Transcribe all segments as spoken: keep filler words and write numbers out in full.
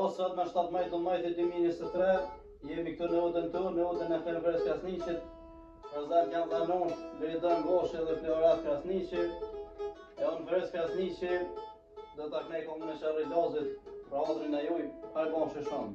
sot me shtatë maj të majtë dy mijë e njëzet e tre, jemi këtu në udhën tonë, në udhën e Fermëres Krasniqit. Prezant janë dhanon, Liridan Goshi dhe Florat Krasniqi. E unë Fermëres Krasniqi, dhe ta knej komunën e Sharri Lazit, pra odrin e juj, hajë bon shishon.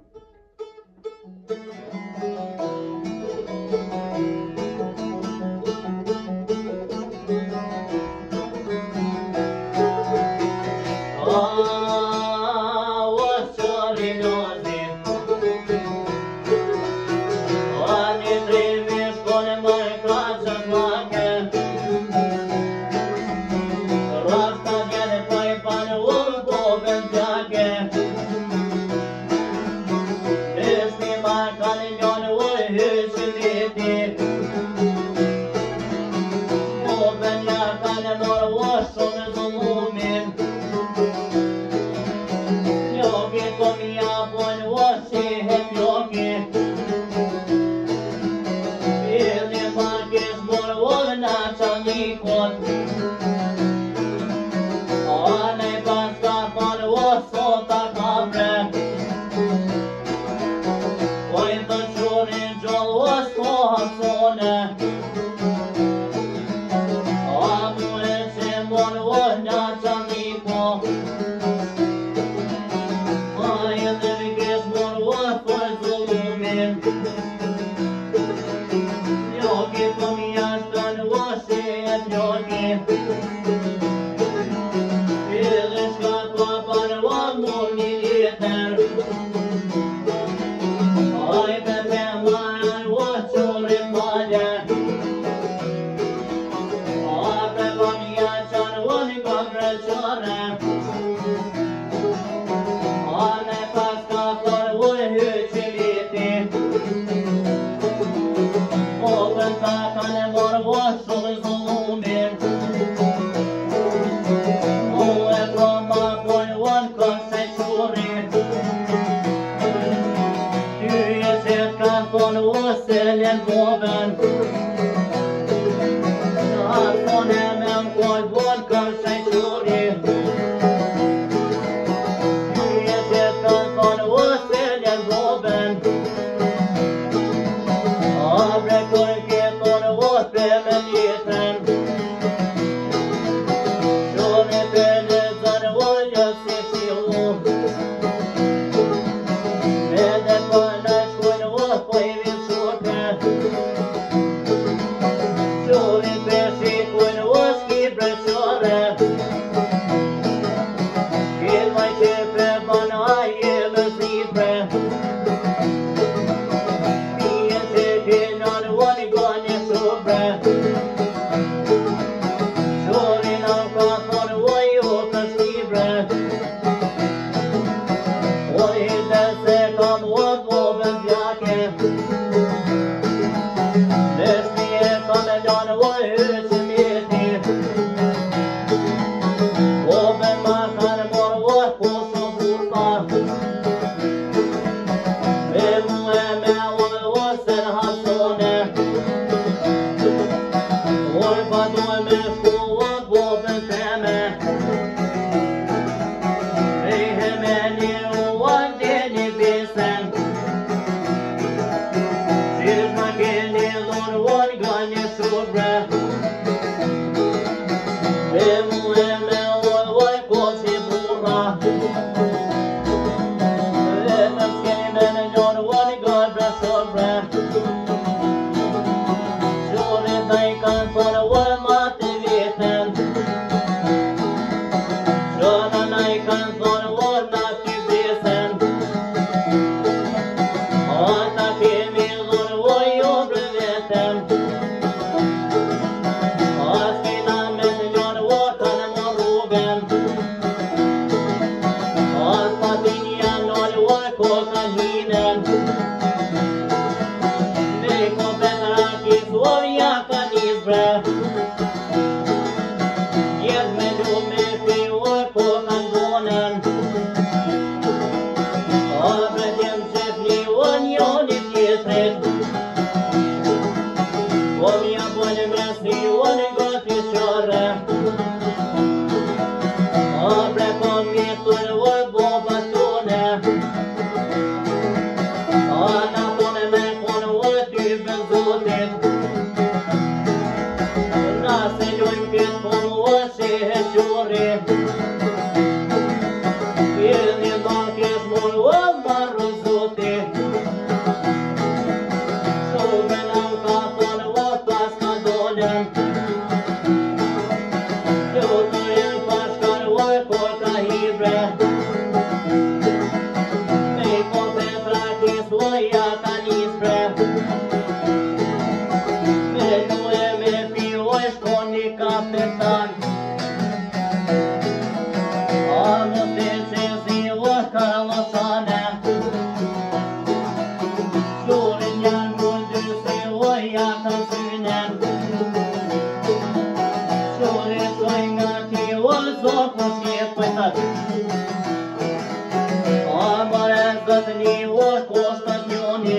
Kostat një orë, kostat njoni.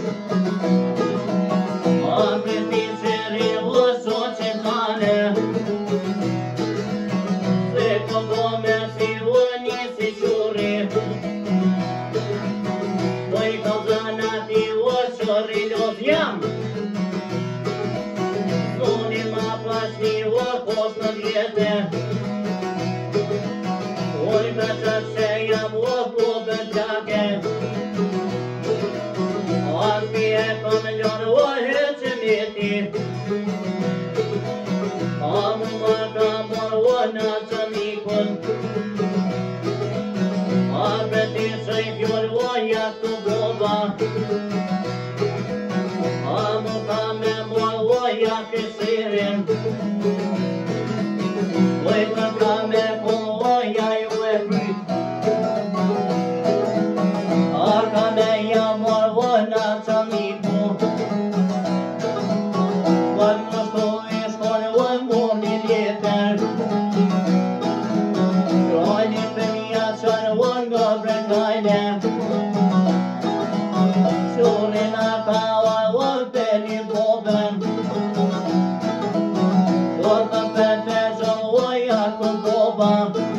Am pristit qëri u shoqe tane. Se ko gome si u nisi quri. Doj ka zana ti u qëri los jam. Zoni ma pas një orë, kostat vjete. Oj me të që jam u bubën qake. Armi e kam ljonë o heqë miti. Amu më ka morë o në që mikun. Arme ti që i fjollë o jakë të boba. Amu ka me morë o jakë shirin. Oj të ka me po o jaju e kryt. Arka me jam morë o në që miku. Vërë më shto e shkonë o mërë një letër. Krojni për mija qënë o nga brekajne. Shurin a ka o për një bobën. Do të për të zhën o jakë boba.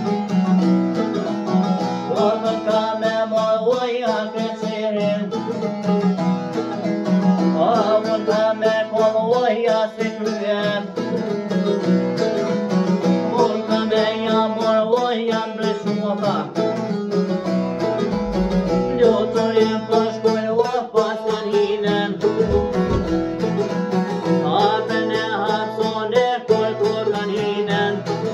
Do të ka me morë o jakë qirin. Amun ka me kollë o jasë kryen. Unë ka me jam morë o jam brishuota. Lutërin për shkujnë o pasën hinen. Apën e hapsone kur kur kan hinen.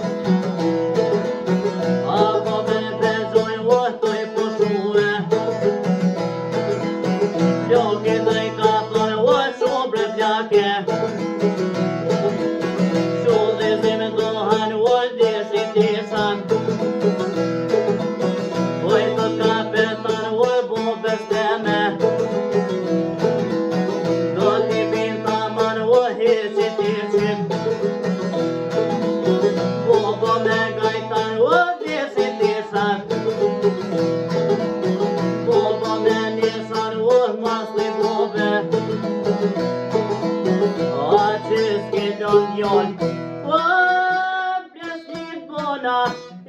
Apo për prezojnë o toj pushue. Ljoki dhe i ka thonë o shumë plake. Shullë zimë dohan o deshi tesan. Oj të ka petan o bu besteme. Do t'i bin taman o heqi teqim. Bobo me gajtan o deshi tesan. Bobo me nesan o masli bobe. A që s'ke do njën. O, pjesnit bona.